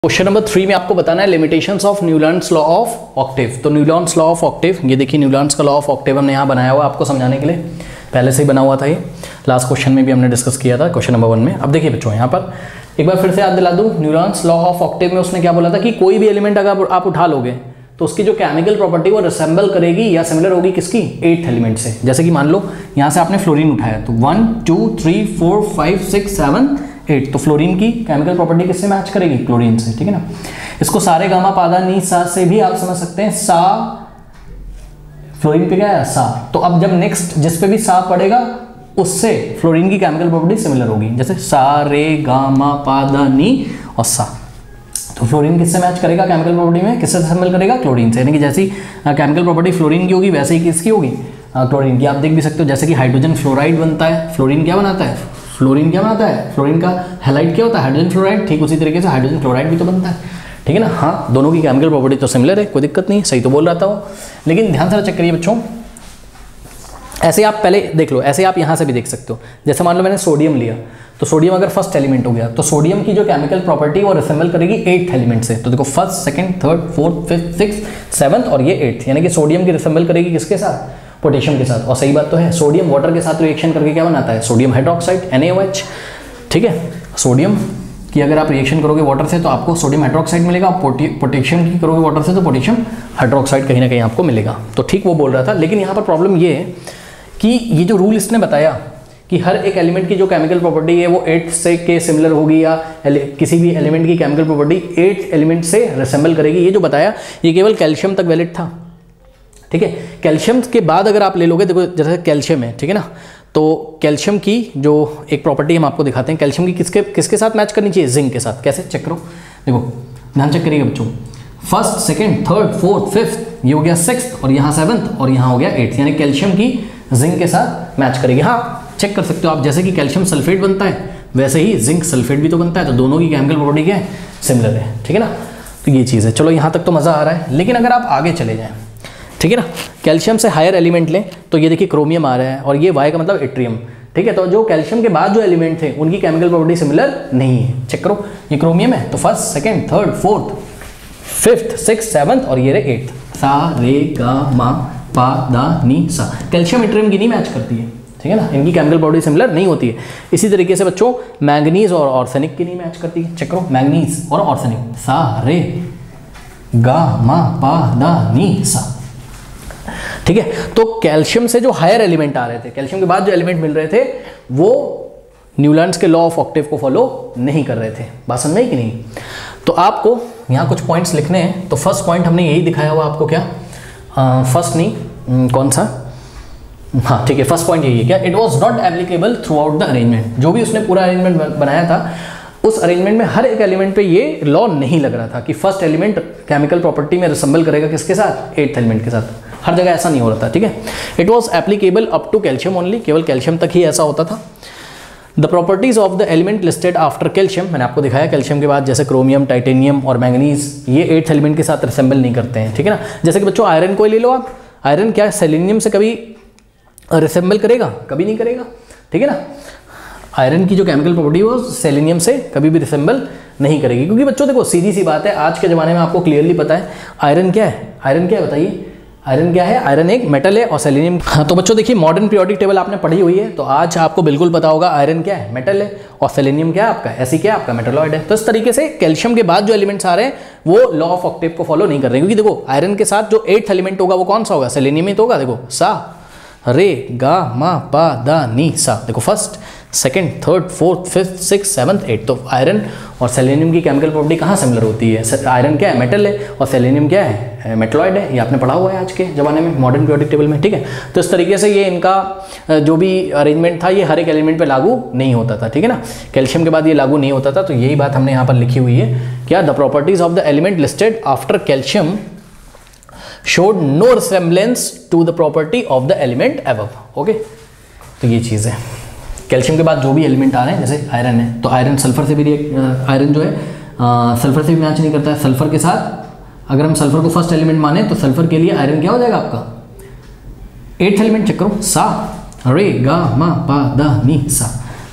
Question number 3 में आपको बताना है limitations of Newlands law of octave. तो न्यूलैंड्स लॉ ऑफ ऑक्टेव, ये देखिए न्यूलैंड्स का लॉ ऑफ ऑक्टेव हमने यहाँ बनाया हुआ आपको समझाने के लिए, पहले से ही बना हुआ था। ये लास्ट क्वेश्चन में भी हमने डिस्कस किया था क्वेश्चन नंबर 1 में। अब देखिए बच्चों यहाँ पर एक बार फिर से याद दिला दूँ, न्यूलैंड्स लॉ ऑफ ऑक्टेव में उसने क्या बोला था कि कोई भी एलिमेंट अगर आप उठा लोगे तो उसकी जो केमिकल प्रॉपर्टी वो रिसेंबल करेगी या सिमिलर होगी किसकी, 8th एलिमेंट से। जैसे कि मान लो यहाँ से आपने फ्लोरीन उठाया तो 1 2 3 4 5 6 7 8, तो फ्लोरीन की केमिकल प्रॉपर्टी किससे मैच करेगी, क्लोरीन से, ठीक है ना। इसको सारे गामा पादा नी सा से भी आप समझ सकते हैं, सा फ्लोरीन पे क्या है, सा। तो अब जब नेक्स्ट जिस पे भी सा पड़ेगा उससे फ्लोरीन की केमिकल प्रॉपर्टी सिमिलर होगी, जैसे सा रे गामा पादा नी और सा। तो फ्लोरीन किससे मैच करेगा केमिकल प्रॉपर्टी में, किससे सिमिलर करेगा, क्लोरीन से। यानी कि जैसी केमिकल प्रॉपर्टी फ्लोरीन की होगी वैसे ही किसकी होगी, क्लोरीन की। आप देख भी सकते हो जैसे कि हाइड्रोजन फ्लोराइड बनता है, फ्लोरीन क्या बनाता है, फ्लोरीन क्या बनाता है, फ्लोरीन का हैलाइड क्या होता है, हाइड्रोजन फ्लोराइड। ठीक उसी तरीके से हाइड्रोजन क्लोराइड भी तो बनता है, ठीक है ना। हाँ, दोनों की केमिकल प्रॉपर्टी तो सिमिलर है, कोई दिक्कत नहीं, सही तो बोल रहा था वो। लेकिन ध्यान से चेक करिए बच्चों, ऐसे आप पहले देख लो, ऐसे आप यहाँ से भी देख सकते हो। जैसे मान लो मैंने सोडियम लिया, तो सोडियम अगर फर्स्ट एलिमेंट हो गया तो सोडियम की जो केमिकल प्रॉपर्टी वो रिसेंबल करेगी 8th एलिमेंट से। तो देखो first, second, third, fourth, fifth, sixth, seventh और ये 8th, यानी कि सोडियम की रिसेंबल करेगी किसके साथ, पोटेशियम के साथ। और सही बात तो है, सोडियम वाटर के साथ रिएक्शन करके क्या बनाता है, सोडियम हाइड्रोक्साइड NaOH, ठीक है। सोडियम की अगर आप रिएक्शन करोगे वाटर से तो आपको सोडियम हाइड्रोक्साइड मिलेगा, पोटेशियम की करोगे वाटर से तो पोटेशियम हाइड्रोक्साइड कहीं ना कहीं आपको मिलेगा। तो ठीक वो बोल रहा था। लेकिन यहाँ पर प्रॉब्लम ये है कि ये जो रूल इसने बताया कि हर एक एलिमेंट की जो केमिकल प्रॉपर्टी है वो 8 से के सिमिलर होगी या किसी भी एलिमेंट की केमिकल प्रॉपर्टी 8th एलिमेंट से रिसेंबल करेगी, ये जो बताया ये केवल कैल्शियम तक वैलिड था, ठीक है। कैल्शियम के बाद अगर आप ले लोगे, देखो जैसे कैल्शियम है, ठीक है ना, तो कैल्शियम की जो एक प्रॉपर्टी हम आपको दिखाते हैं, कैल्शियम की किसके साथ मैच करनी चाहिए, जिंक के साथ। कैसे चेक करो, देखो ध्यान चेक करिएगा बच्चों, first, second, third, fourth, fifth, ये हो गया 6th और यहाँ 7th और यहाँ हो गया 8th, यानी कैल्शियम की जिंक के साथ मैच करेगी। हाँ, चेक कर सकते हो आप, जैसे कि कैल्शियम सल्फेट बनता है वैसे ही जिंक सल्फेट भी तो बनता है, तो दोनों की केमिकल प्रॉपर्टी क्या है, सिमिलर है, ठीक है ना। तो ये चीज़ है। चलो यहाँ तक तो मज़ा आ रहा है। लेकिन अगर आप आगे चले जाएँ, ठीक है ना, कैल्शियम से हायर एलिमेंट लें तो ये देखिए क्रोमियम आ रहा है और ये Y का मतलब एट्रियम, ठीक है। तो जो कैल्शियम के बाद जो एलिमेंट थे उनकी केमिकल प्रॉपर्टी सिमिलर नहीं है। चेक करो, ये क्रोमियम है तो first, second, third, fourth, fifth, sixth, seventh और ये रहे 8th, सा रे गा मा पा दा नी सा। कैल्शियम एट्रियम की नहीं मैच करती है, ठीक है ना, इनकी केमिकल प्रॉपर्टी सिमिलर नहीं होती है। इसी तरीके से बच्चों मैंगनीज और ऑर्सेनिक की नहीं मैच करती है। चेक करो, मैंगनीज और ऑर्सेनिक, सा रे गा मा पा दा नी सा, ठीक है। तो कैल्शियम से जो हायर एलिमेंट आ रहे थे, कैल्शियम के बाद जो एलिमेंट मिल रहे थे वो न्यूलैंड्स के लॉ ऑफ ऑक्टेव को फॉलो नहीं कर रहे थे। बात समझ में कि नहीं। तो आपको यहाँ कुछ पॉइंट्स लिखने हैं। तो फर्स्ट पॉइंट हमने यही दिखाया हुआ आपको, क्या फर्स्ट नहीं कौन सा, हाँ ठीक है, फर्स्ट पॉइंट यही है क्या, it was not applicable throughout the arrangement. जो भी उसने पूरा अरेंजमेंट बनाया था उस अरेंजमेंट में हर एक एलिमेंट पे ये लॉ नहीं लग रहा था कि फर्स्ट एलिमेंट केमिकल प्रॉपर्टी में रिसेंबल करेगा किसके साथ, 8th एलिमेंट के साथ। हर जगह ऐसा नहीं हो रहा था, ठीक है। It was applicable up to calcium only, केवल कैल्शियम तक ही ऐसा होता था। The properties of the element listed after calcium, मैंने आपको दिखाया कैल्शियम के बाद जैसे क्रोमियम, टाइटेनियम और मैंगनीज, ये 8th एलिमेंट के साथ रिसेंबल नहीं करते हैं, ठीक है ना। जैसे कि बच्चों आयरन को ले लो आप, आयरन क्या सेलेनियम से कभी रिसेंबल करेगा, कभी नहीं करेगा, ठीक है ना। आयरन की जो केमिकल प्रॉपर्टी वो सेलेनियम से कभी भी रिसेंबल नहीं करेगी, क्योंकि बच्चों देखो सीधी सी बात है, आज के ज़माने में आपको क्लियरली पता है आयरन क्या है, आयरन क्या है बताइए, आयरन क्या है, आयरन एक मेटल है और सेलेनियम। हाँ, तो बच्चों देखिए मॉडर्न पीरियोडिक टेबल आपने पढ़ी हुई है तो आज आपको बिल्कुल पता होगा आयरन क्या है, मेटल है, और सेलेनियम क्या है आपका, ऐसी क्या है आपका, मेटलॉइड है। तो इस तरीके से कैल्शियम के बाद जो एलिमेंट्स आ रहे हैं वो लॉ ऑफ ऑक्टेव को फॉलो नहीं कर रहे हैं, क्योंकि देखो आयरन के साथ जो 8th एलिमेंट होगा वो कौन सा होगा, सेलेनियम ही तो होगा। देखो सा रे गा मा पा दा नी सा, देखो first, second, third, fourth, fifth, six, seventh, 8th। तो आयरन और सेलेनियम की केमिकल प्रॉपर्टी कहाँ सिमिलर होती है, आयरन क्या है, मेटल है, और सेलेनियम क्या है, मेटलॉइड है। ये आपने पढ़ा हुआ है आज के ज़माने में मॉडर्न पीरियोडिक टेबल में, ठीक है। तो इस तरीके से ये इनका जो भी अरेंजमेंट था ये हर एक एलिमेंट पे लागू नहीं होता था, ठीक है ना। कैल्शियम के बाद ये लागू नहीं होता था, तो यही बात हमने यहाँ पर लिखी हुई है, क्या the properties of the element listed after calcium showed no resemblance to the property of the element above, okay. तो ये चीज़ है, कैल्शियम के बाद जो भी एलिमेंट आ रहे हैं, जैसे आयरन है तो आयरन सल्फर से भी आयरन जो है सल्फर से भी मैच नहीं करता है। सल्फर के साथ अगर हम सल्फर को फर्स्ट एलिमेंट माने तो सल्फर के लिए आयरन क्या हो जाएगा आपका, 8th एलिमेंट। चेक करो, सा रे गा मा पा दा नी सा,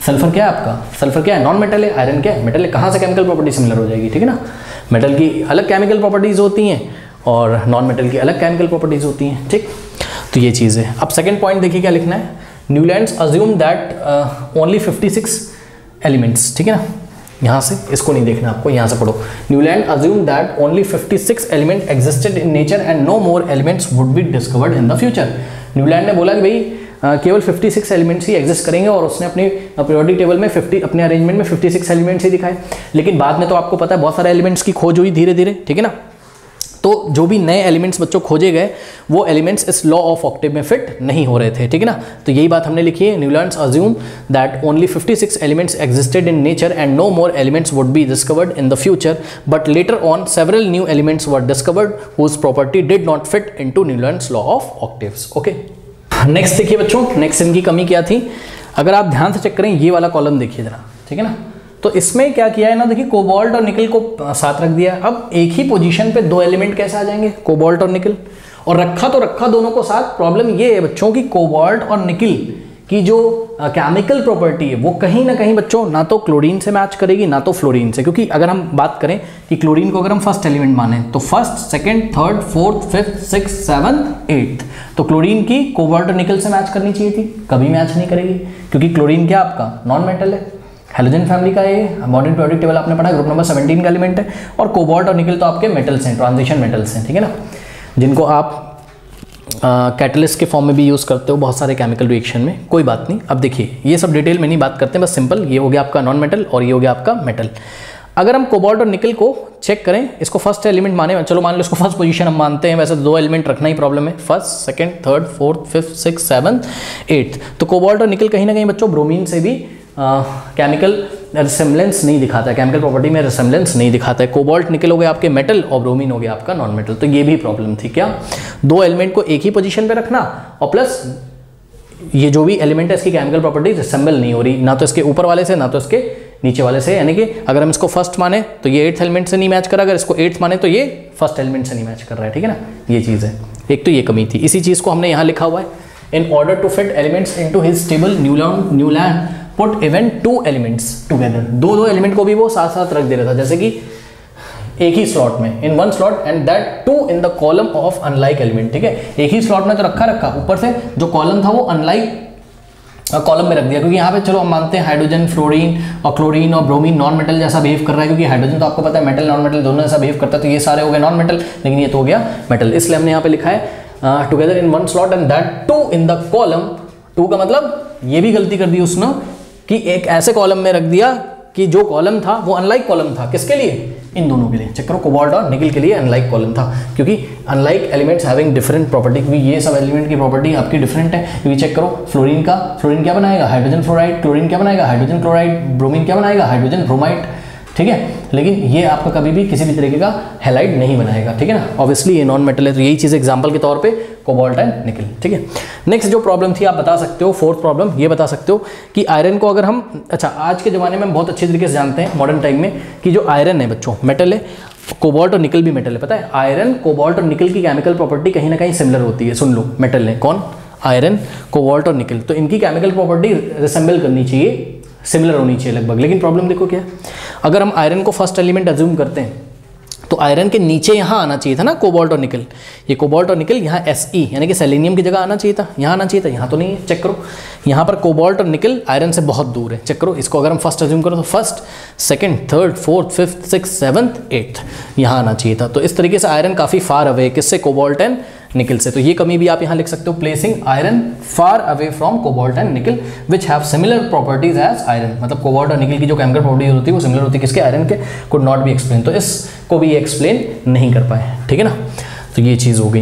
सल्फर क्या है आपका, सल्फर क्या है, नॉन मेटल है, आयरन क्या है, मेटल है। कहाँ से केमिकल प्रॉपर्टी सिमिलर हो जाएगी, ठीक है ना। मेटल की अलग केमिकल प्रॉपर्टीज होती हैं और नॉन मेटल की अलग केमिकल प्रॉपर्टीज होती हैं, ठीक। तो ये चीज़ है। अब सेकेंड पॉइंट देखिए क्या लिखना है, Newlands assume that only 56 elements, ठीक है ना। यहाँ से इसको नहीं देखना आपको, यहाँ से पढ़ो। Newland assume that only 56 element existed in nature and no more elements would be discovered in the future. Newland ने बोला कि भाई केवल 56 एलिमेंट्स ही एग्जिस्ट करेंगे और उसने अपनी पीरियोडिक टेबल में 50 अपने अरेंजमेंट में 56 एलिमेंट्स ही दिखाए। लेकिन बाद में तो आपको पता है बहुत सारे एलिमेंट्स की खोज हुई धीरे धीरे, ठीक है ना। तो जो भी नए एलिमेंट्स बच्चों खोजे गए वो एलिमेंट्स इस लॉ ऑफ ऑक्टेव में फिट नहीं हो रहे थे, ठीक है ना। तो यही बात हमने लिखी है, Newlands assume that only 56 elements existed in nature and no more elements would be discovered in the future, but later on several new elements were discovered whose property did not fit into Newlands law of octaves. Okay, next देखिए बच्चों, next इनकी कमी क्या थी। अगर आप ध्यान से चेक करें ये वाला कॉलम देखिए जरा, ठीक है ना। तो इसमें क्या किया है ना, देखिए कोबाल्ट और निकल को साथ रख दिया। अब एक ही पोजीशन पे दो एलिमेंट कैसे आ जाएंगे, कोबाल्ट और निकल, और रखा तो रखा दोनों को साथ। प्रॉब्लम ये है बच्चों की कोबाल्ट और निकल की जो केमिकल प्रॉपर्टी है वो कहीं ना कहीं बच्चों ना तो क्लोरीन से मैच करेगी ना तो फ्लोरीन से। क्योंकि अगर हम बात करें कि क्लोरीन को अगर हम फर्स्ट एलिमेंट माने तो first, second, third, fourth, fifth, six, seventh, eighth, तो क्लोरीन की कोबाल्ट और निकल से मैच करनी चाहिए थी, कभी मैच नहीं करेगी क्योंकि क्लोरीन क्या आपका नॉन मेटल है, हेलोजन फैमिली का ये मॉडर्न पीरियोडिक टेबल आपने पढ़ा, ग्रुप नंबर 17 का एलिमेंट है। और कोबाल्ट और निकल तो आपके मेटल्स हैं, ट्रांजिशन मेटल्स हैं, ठीक है ना, जिनको आप कैटलिस्ट के फॉर्म में भी यूज़ करते हो बहुत सारे केमिकल रिएक्शन में। कोई बात नहीं, अब देखिए ये सब डिटेल में नहीं बात करते हैं, बस सिंपल ये हो गया आपका नॉन मेटल और ये हो गया आपका मेटल। अगर हम कोबाल्ट और निकल को चेक करें, इसको फर्स्ट एलिमेंट माने, चलो मान लो इसको फर्स्ट पोजीशन हम मानते हैं, वैसे तो दो एलिमेंट रखना ही प्रॉब्लम है, first, second, third, fourth, fifth, six, seventh, eighth. तो कोबाल्ट और निकल कहीं ना कहीं बच्चों ब्रोमीन से भी केमिकल रिसेम्बलेंस नहीं दिखाता है, केमिकल प्रॉपर्टी में रिसेम्बलेंस नहीं दिखाता है। कोबाल्ट निकल हो गया आपके मेटल और ब्रोमीन हो गया आपका नॉन मेटल। तो ये भी प्रॉब्लम थी क्या, दो एलिमेंट को एक ही पोजीशन पे रखना और प्लस ये जो भी एलिमेंट है इसकी केमिकल प्रॉपर्टी रिसेम्बल नहीं हो रही, ना तो इसके ऊपर वाले से ना तो इसके नीचे वाले से। यानी कि अगर हम इसको फर्स्ट माने तो ये एट्थ एलिमेंट से नहीं मैच कर रहा, अगर इसको एट्थ माने तो ये फर्स्ट एलिमेंट से नहीं मैच कर रहा है, ठीक है ना। ये चीज़ है, एक तो ये कमी थी। इसी चीज़ को हमने यहाँ लिखा हुआ है, in order to fit elements into his table Newland put even two elements together. दो एलिमेंट को भी वो साथ साथ रख दे रहा था, जैसे कि एक ही स्लॉट में, in one slot and that too in the column of unlike element, ठीक है। एक ही स्लॉट में तो रखा, ऊपर से जो कॉलम था वो अनलाइक कॉलम में रख दिया, क्योंकि यहाँ पे चलो हम मानते हैं हाइड्रोजन, फ्लोरीन और क्लोरीन और ब्रोमीन नॉन मेटल जैसा बिहेव कर रहा है, क्योंकि हाइड्रोजन तो आपको पता है मेटल नॉन मेटल दोनों जैसा बिहेव करता है, तो ये सारे हो गए नॉन मेटल, लेकिन ये तो हो गया मेटल। इसलिए हमने यहाँ पे लिखा है together in one slot and that too in the column. Too का मतलब ये भी गलती कर दी उसने कि एक ऐसे कॉलम में रख दिया कि जो कॉलम था वो अनलाइक कॉलम था। किसके लिए, इन दोनों के लिए। चेक करो, कोबाल्ट और निकल के लिए अनलाइक कॉलम था, क्योंकि unlike elements having different property, क्योंकि ये सब एलिमेंट की प्रॉपर्टी आपकी डिफरेंट है। क्योंकि चेक करो, फ्लोरीन क्या बनाएगा, हाइड्रोजन फ्लोराइड, क्लोरीन क्या बनाएगा, हाइड्रोजन क्लोराइड, ब्रोमीन क्या बनाएगा, हाइड्रोजन ब्रोमाइड, ठीक है। लेकिन ये आपका कभी भी किसी भी तरीके का हैलाइड नहीं बनाएगा, ठीक है ना। ऑब्वियसली ये नॉन मेटल है, तो यही चीज़ एग्जांपल के तौर पे कोबाल्ट एंड निकल, ठीक है। नेक्स्ट जो प्रॉब्लम थी आप बता सकते हो, फोर्थ प्रॉब्लम ये बता सकते हो कि आयरन को अगर हम, अच्छा आज के ज़माने में हम बहुत अच्छे तरीके से जानते हैं मॉडर्न टाइम में कि जो आयरन है बच्चों मेटल है, कोबाल्ट और निकल भी मेटल है। पता है आयरन, कोबाल्ट और निकल की केमिकल प्रॉपर्टी कहीं ना कहीं सिमिलर होती है। सुन लो, मेटल है कौन, आयरन, कोबाल्ट और निकल, तो इनकी केमिकल प्रॉपर्टी रिसेंबल करनी चाहिए, सिमिलर होनी चाहिए लगभग। लेकिन प्रॉब्लम देखो क्या, अगर हम आयरन को फर्स्ट एलिमेंट अज्यूम करते हैं तो आयरन के नीचे यहाँ आना चाहिए था ना कोबाल्ट और निकल, ये कोबाल्ट और निकल यहाँ Fe यानी कि सेलेनियम की जगह आना चाहिए था, यहाँ आना चाहिए था, यहाँ तो नहीं है। चेक करो, यहाँ पर कोबाल्ट और निकल आयरन से बहुत दूर है। चेक करो, इसको अगर हम फर्स्ट अज्यूम करो तो first, second, third, fourth, fifth, six, seventh, eighth, यहाँ आना चाहिए था। तो इस तरीके से आयरन काफ़ी फार अवे किससे, कोबाल्ट एंड निकल से। तो ये कमी भी आप यहाँ लिख सकते हो, placing iron far away from cobalt and nickel which have similar properties as iron. मतलब कोबाल्ट और निकल की जो केमिकल प्रॉपर्टीज होती है वो सिमिलर होती है किसके, आयरन के, कुड नॉट बी एक्सप्लेन। तो इसको भी एक्सप्लेन नहीं कर पाए, ठीक है ना। तो ये चीज़ हो गई।